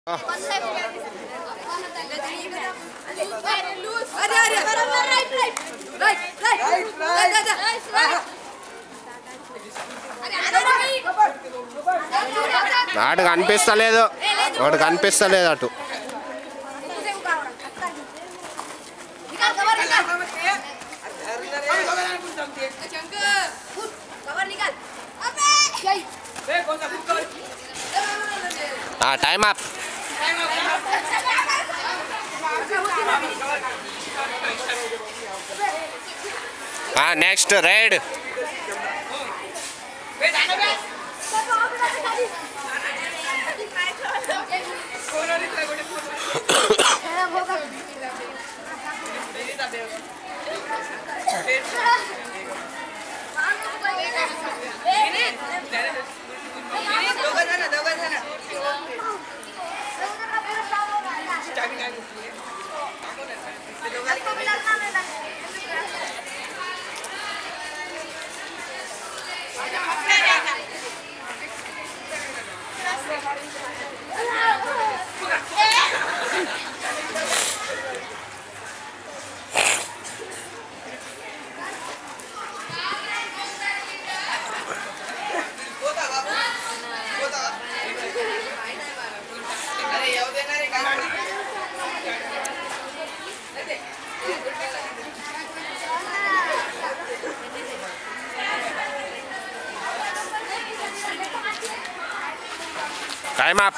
వాడు కనిపిస్తలేదు, వాడు కనిపిస్తలేదు అటు. Time up. Next raid. Time up.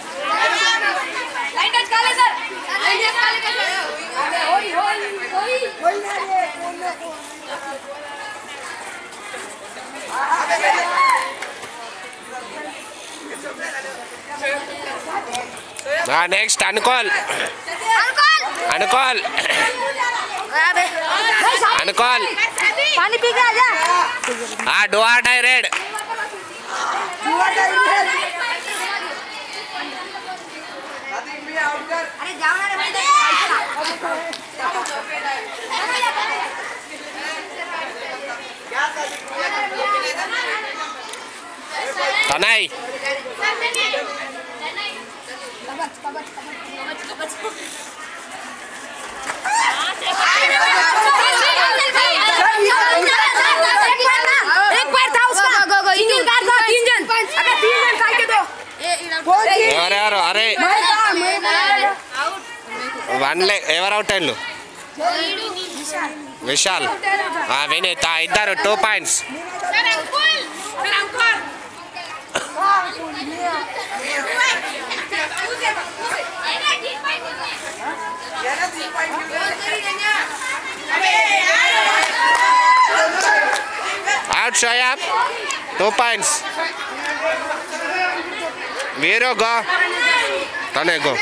Next, Anukul. Anukul. Anukul. पानी पी के आजा। Do or die red. अरे जाओ ना रे भाई। Tanay. एक बार था उसका इंजन कार था इंजन अगर 3 जन काट के दो ఎవరెవరు అరే ఎవరు అవుట్ అయ్యారు? విశాల్ వినీత్ ఇద్దరు 2 points. Out Shoaib 2 points. Vero go. Tane go.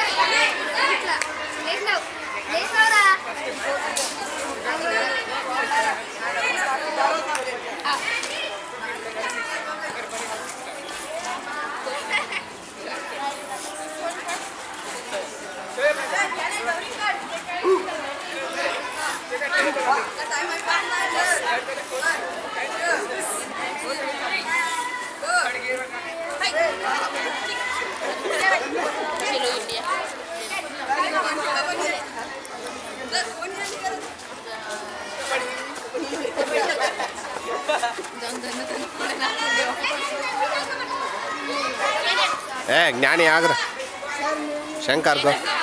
ज्ञानी आग्र शंकर को